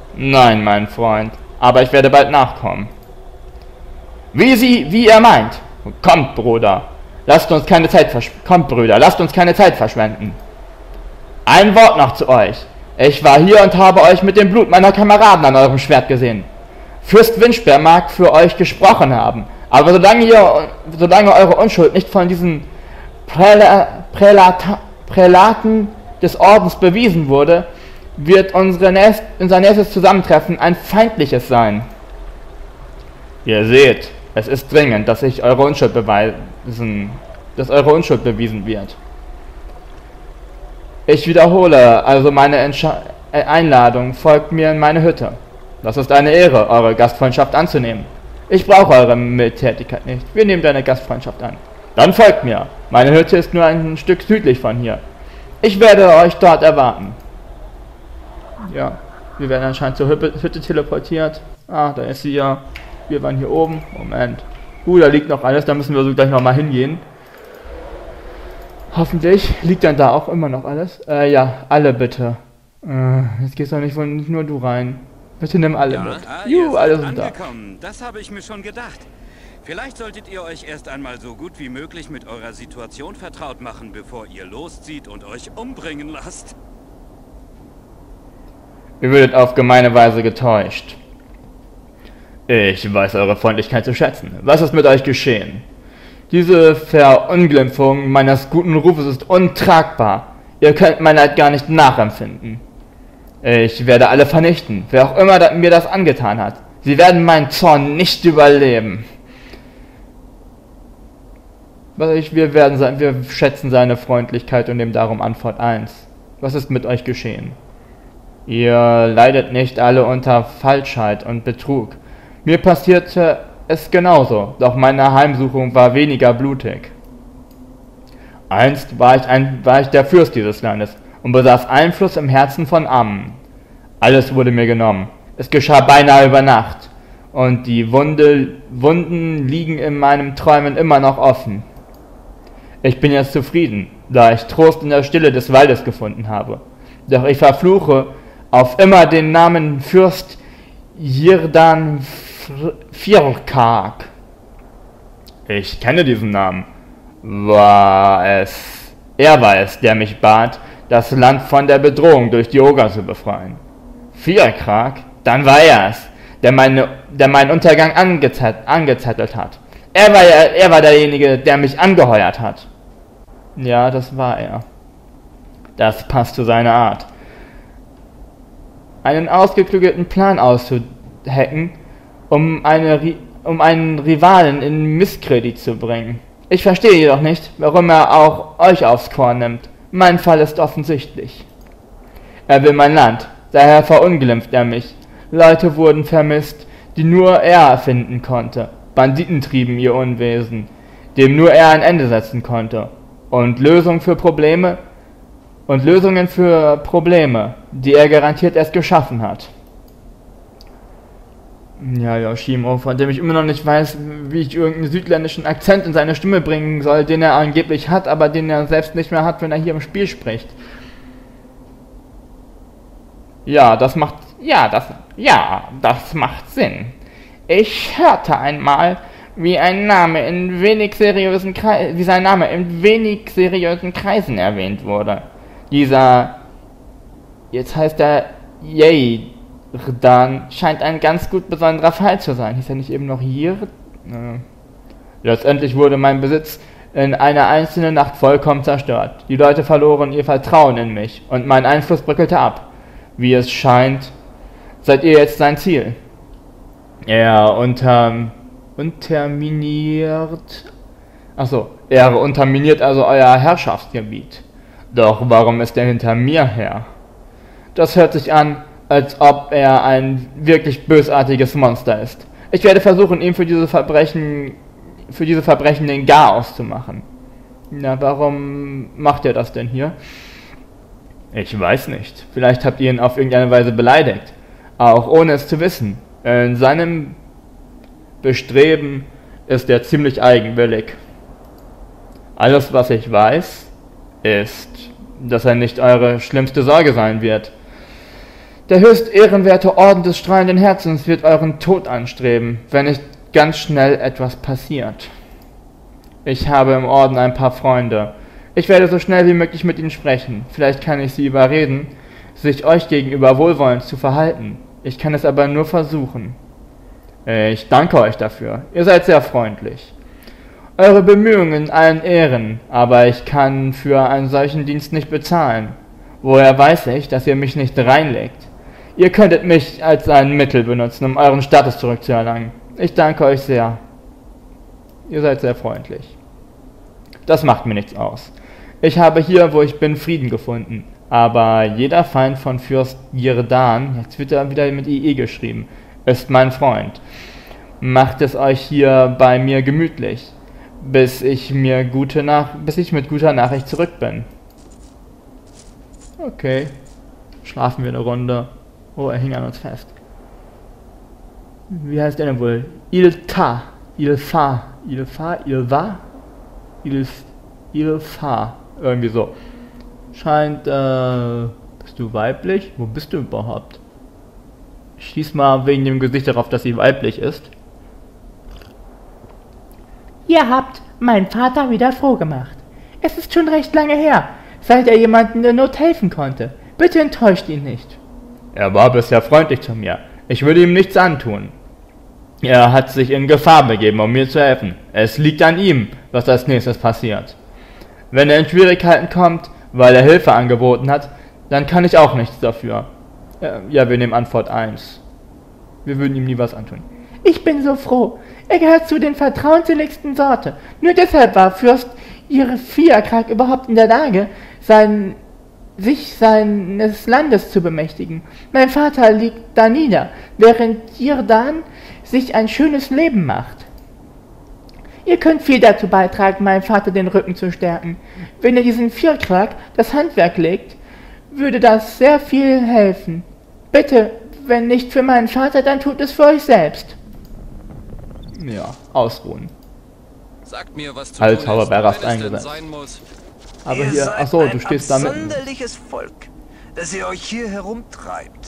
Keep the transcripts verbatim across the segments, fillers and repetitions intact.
Nein, mein Freund, aber ich werde bald nachkommen. Wie Sie, wie ihr meint. Kommt, Bruder, lasst uns keine Zeit versch Kommt, Brüder, lasst uns keine Zeit verschwenden. Ein Wort noch zu euch. Ich war hier und habe euch mit dem Blut meiner Kameraden an eurem Schwert gesehen. Fürst Windsperr mag für euch gesprochen haben, aber solange, ihr, solange eure Unschuld nicht von diesen Präla, Prälata, Prälaten des Ordens bewiesen wurde, wird unsere nächst, unser nächstes Zusammentreffen ein feindliches sein. Ihr seht, es ist dringend, dass ich eure Unschuld beweisen, dass eure Unschuld bewiesen wird. Ich wiederhole also meine Entsche Einladung, folgt mir in meine Hütte. Das ist eine Ehre, eure Gastfreundschaft anzunehmen. Ich brauche eure Mildtätigkeit nicht. Wir nehmen deine Gastfreundschaft an. Dann folgt mir. Meine Hütte ist nur ein Stück südlich von hier. Ich werde euch dort erwarten. Ja, wir werden anscheinend zur Hütte teleportiert. Ah, da ist sie ja. Wir waren hier oben. Moment. Uh, da liegt noch alles. Da müssen wir so gleich nochmal hingehen. Hoffentlich. Liegt dann da auch immer noch alles? Äh, ja, alle bitte. Äh, jetzt gehst doch nicht, nicht nur du rein. Bitte nimm alle ja, mit. ah, Juhu, alle sind angekommen. Da. Das habe ich mir schon gedacht. Vielleicht solltet ihr euch erst einmal so gut wie möglich mit eurer Situation vertraut machen, bevor ihr loszieht und euch umbringen lasst. Ihr würdet auf gemeine Weise getäuscht. Ich weiß eure Freundlichkeit zu schätzen. Was ist mit euch geschehen? Diese Verunglimpfung meines guten Rufes ist untragbar. Ihr könnt mein Leid gar nicht nachempfinden. Ich werde alle vernichten, wer auch immer mir das angetan hat. Sie werden meinen Zorn nicht überleben. Wir, werden, wir schätzen seine Freundlichkeit und nehmen darum Antwort eins. Was ist mit euch geschehen? Ihr leidet nicht alle unter Falschheit und Betrug. Mir passierte es genauso, doch meine Heimsuchung war weniger blutig. Einst war ich, ein, war ich der Fürst dieses Landes und besaß Einfluss im Herzen von Ammen. Alles wurde mir genommen. Es geschah beinahe über Nacht. Und die Wunde, Wunden liegen in meinen Träumen immer noch offen. Ich bin jetzt zufrieden, da ich Trost in der Stille des Waldes gefunden habe. Doch ich verfluche auf immer den Namen Fürst Jirdan Firkak. Ich kenne diesen Namen. War es... Er war es, der mich bat, das Land von der Bedrohung durch die Oger zu befreien. Firkak? Dann war er es, der, meine, der meinen Untergang angezett, angezettelt hat. Er war, er war derjenige, der mich angeheuert hat. Ja, das war er. Das passt zu seiner Art. Einen ausgeklügelten Plan auszuhacken, um, eine, um einen Rivalen in Misskredit zu bringen. Ich verstehe jedoch nicht, warum er auch euch aufs Korn nimmt. Mein Fall ist offensichtlich. Er will mein Land, daher verunglimpft er mich. Leute wurden vermisst, die nur er finden konnte. Banditen trieben ihr Unwesen, dem nur er ein Ende setzen konnte. Und Lösungen für Probleme und Lösungen für Probleme, die er garantiert erst geschaffen hat. Ja, Yoshimo, von dem ich immer noch nicht weiß, wie ich irgendeinen südländischen Akzent in seine Stimme bringen soll, den er angeblich hat, aber den er selbst nicht mehr hat, wenn er hier im Spiel spricht. Ja, das macht, ja, das, ja, das macht Sinn. Ich hörte einmal, wie ein Name in wenig seriösen Kreisen, wie sein Name in wenig seriösen Kreisen erwähnt wurde. Dieser, jetzt heißt er Jirdan, scheint ein ganz gut besonderer Fall zu sein. Hieß er nicht eben noch Jirdan? Äh. Letztendlich wurde mein Besitz in einer einzelnen Nacht vollkommen zerstört. Die Leute verloren ihr Vertrauen in mich und mein Einfluss bröckelte ab. Wie es scheint, seid ihr jetzt sein Ziel. Er unter, unterminiert... Achso, er unterminiert also euer Herrschaftsgebiet. Doch warum ist er hinter mir her? Das hört sich an, als ob er ein wirklich bösartiges Monster ist. Ich werde versuchen, ihm für diese Verbrechen, für diese Verbrechen den Garaus zu machen. Na, warum macht er das denn hier? Ich weiß nicht. Vielleicht habt ihr ihn auf irgendeine Weise beleidigt. Auch ohne es zu wissen. In seinem Bestreben ist er ziemlich eigenwillig. Alles, was ich weiß, ist, dass er nicht eure schlimmste Sorge sein wird. Der höchst ehrenwerte Orden des strahlenden Herzens wird euren Tod anstreben, wenn nicht ganz schnell etwas passiert. Ich habe im Orden ein paar Freunde. Ich werde so schnell wie möglich mit ihnen sprechen. Vielleicht kann ich sie überreden, sich euch gegenüber wohlwollend zu verhalten. Ich kann es aber nur versuchen. Ich danke euch dafür. Ihr seid sehr freundlich. Eure Bemühungen in allen Ehren, aber ich kann für einen solchen Dienst nicht bezahlen. Woher weiß ich, dass ihr mich nicht reinlegt? Ihr könntet mich als ein Mittel benutzen, um euren Status zurückzuerlangen. Ich danke euch sehr. Ihr seid sehr freundlich. Das macht mir nichts aus. Ich habe hier, wo ich bin, Frieden gefunden. Aber jeder Feind von Fürst Jirdan, jetzt wird er wieder mit I E geschrieben, ist mein Freund. Macht es euch hier bei mir gemütlich, bis ich mir gute Nach bis ich mit guter Nachricht zurück bin. Okay. Schlafen wir eine Runde. Oh, er hing an uns fest. Wie heißt der denn wohl? Ilta. Ilfa. Ilfa? Ilva? Ilf. Ilfa. Irgendwie so. Scheint, äh... bist du weiblich? Wo bist du überhaupt? Ich schließ mal wegen dem Gesicht darauf, dass sie weiblich ist. Ihr habt meinen Vater wieder froh gemacht. Es ist schon recht lange her, seit er jemandem in der Not helfen konnte. Bitte enttäuscht ihn nicht. Er war bisher freundlich zu mir. Ich würde ihm nichts antun. Er hat sich in Gefahr begeben, um mir zu helfen. Es liegt an ihm, was als nächstes passiert. Wenn er in Schwierigkeiten kommt, weil er Hilfe angeboten hat, dann kann ich auch nichts dafür. Ja, wir nehmen Antwort eins. Wir würden ihm nie was antun. Ich bin so froh. Er gehört zu den vertrauensseligsten Sorte. Nur deshalb war Fürst Fiakrak überhaupt in der Lage, sein, sich seines Landes zu bemächtigen. Mein Vater liegt da nieder, während Jirdan sich ein schönes Leben macht. Ihr könnt viel dazu beitragen, meinem Vater den Rücken zu stärken. Wenn ihr diesen Fiakrak das Handwerk legt, würde das sehr viel helfen. Bitte, wenn nicht für meinen Vater, dann tut es für euch selbst. Ja, ausruhen. Sagt mir, was zu Als tun ist, Zauberberast wenn es denn eingesetzt. sein muss. Aber Ihr hier, seid achso, du ein stehst da mitten. absonderliches Volk, dass ihr euch hier herumtreibt.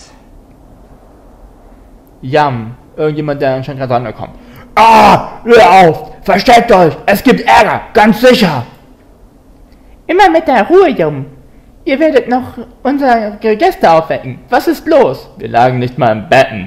Jam, irgendjemand, der anscheinend gerade rangekommen. Ah, hör auf! Versteckt euch! Es gibt Ärger, ganz sicher! Immer mit der Ruhe, Jung. Ihr werdet noch unsere Gäste aufwecken. Was ist los? Wir lagen nicht mal im Betten.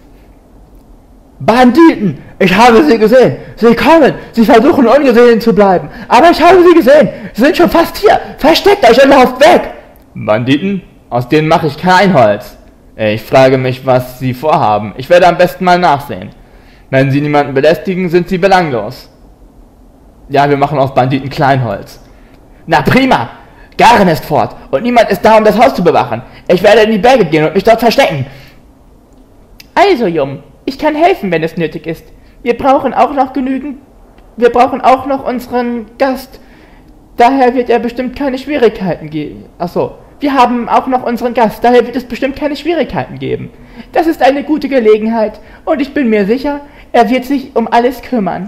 Banditen! Ich habe sie gesehen! Sie kommen! Sie versuchen ungesehen zu bleiben! Aber ich habe sie gesehen! Sie sind schon fast hier! Versteckt euch und lauft weg! Banditen? Aus denen mache ich kein Holz. Ich frage mich, was sie vorhaben. Ich werde am besten mal nachsehen. Wenn sie niemanden belästigen, sind sie belanglos. Ja, wir machen aus Banditen Kleinholz. Na prima! Garen ist fort und niemand ist da, um das Haus zu bewachen. Ich werde in die Berge gehen und mich dort verstecken. Also, Jung, ich kann helfen, wenn es nötig ist. Wir brauchen auch noch genügend... Wir brauchen auch noch unseren Gast. Daher wird er bestimmt keine Schwierigkeiten geben. Achso, wir haben auch noch unseren Gast. Daher wird es bestimmt keine Schwierigkeiten geben. Das ist eine gute Gelegenheit und ich bin mir sicher, er wird sich um alles kümmern.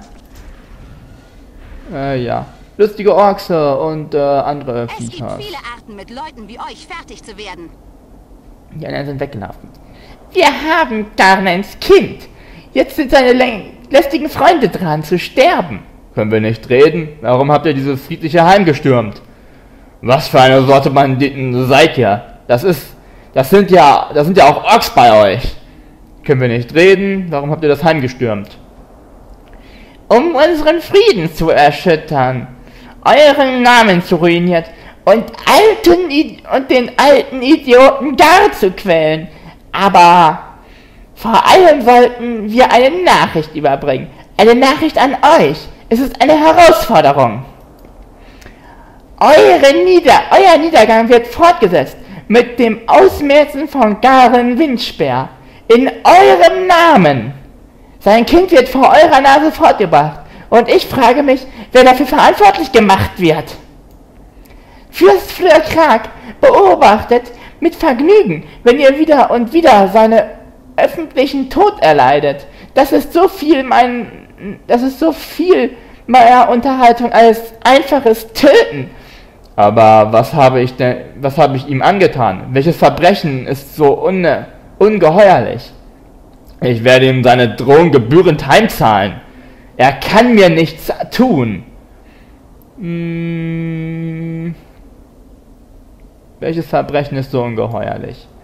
Äh, ja. Lustige Orkse und äh, andere Es gibt Viecher. viele Arten, mit Leuten wie euch fertig zu werden. Die anderen sind weggelaufen. Wir haben Garnens Kind. Jetzt sind seine lä- lästigen Freunde dran zu sterben. Können wir nicht reden? Warum habt ihr dieses friedliche Heim gestürmt? Was für eine Sorte Banditen seid ihr? Das ist... Das sind ja... Das sind ja auch Orks bei euch. Können wir nicht reden? Warum habt ihr das Heim gestürmt? Um unseren Frieden zu erschüttern, euren Namen zu ruiniert und, alten I- und den alten Idioten gar zu quälen. Aber vor allem wollten wir eine Nachricht überbringen. Eine Nachricht an euch. Es ist eine Herausforderung. Eure Nieder- euer Niedergang wird fortgesetzt mit dem Ausmerzen von Garen Windspeer. In eurem Namen. Sein Kind wird vor eurer Nase fortgebracht. Und ich frage mich, wer dafür verantwortlich gemacht wird. Fürst Fiakrak beobachtet mit Vergnügen, wenn ihr wieder und wieder seinen öffentlichen Tod erleidet. Das ist so viel mein, das ist so viel meiner Unterhaltung als einfaches Töten. Aber was habe ich denn, was habe ich ihm angetan? Welches Verbrechen ist so unne, ungeheuerlich. Ich werde ihm seine Drohung gebührend heimzahlen. Er kann mir nichts tun. Hm, welches Verbrechen ist so ungeheuerlich?